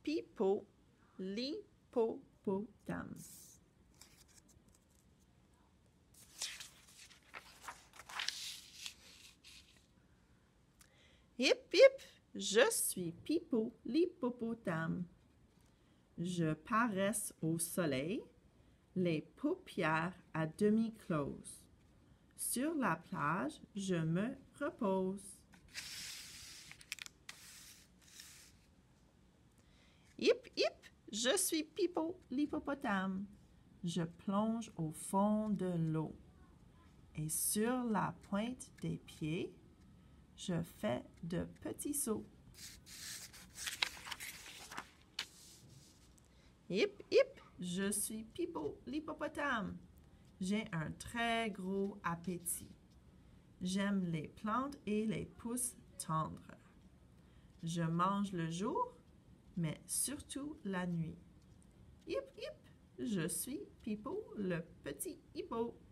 Pipo l'hippopotame. Hip, hip, je suis Pipo l'hippopotame. Je paraisse au soleil, les paupières à demi closes. Sur la plage, je me repose. Hip, hip, je suis Pipo l'hippopotame. Je plonge au fond de l'eau. Et sur la pointe des pieds, je fais de petits sauts. Hip, hip, je suis Pipo l'hippopotame. J'ai un très gros appétit. J'aime les plantes et les pousses tendres. Je mange le jour, mais surtout la nuit. Hip, hip, je suis Pipo le petit hippo.